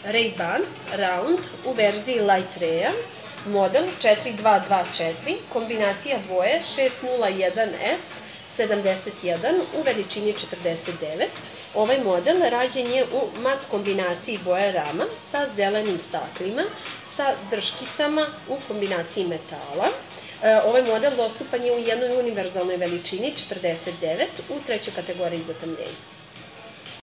RayBan Round u verziji Light Raya, model 4224, kombinacija boje 601S71 u veličini 49. Ovaj model rađen je u mat kombinaciji boje rama sa zelenim staklima, sa drškicama u kombinaciji metala. Ovaj model dostupan je u jednoj univerzalnoj veličini 49 u trećoj kategoriji zatamljenja.